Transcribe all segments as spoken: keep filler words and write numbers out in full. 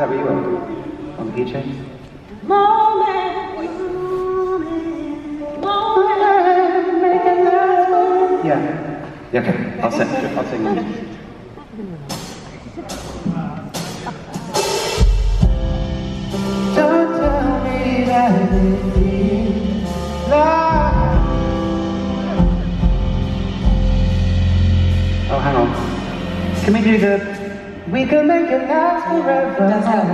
that where you were? On the keychain? Moment, moment, make it last. Yeah. Yeah, okay. I'll sing. I'll sing. Don't tell me that it feels like. Oh, hang on. Can we do the? We can make it last forever. That's how.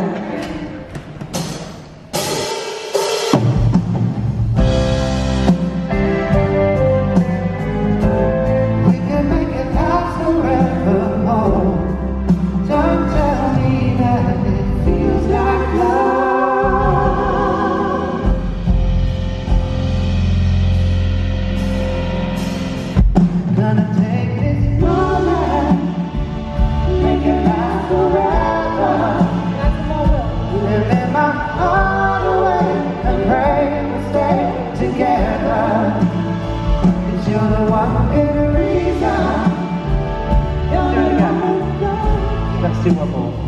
Gonna take this moment, make it last forever. Living my heart away and pray we stay together. 'Cause you're the one good reason. You're the one. Let's do one more.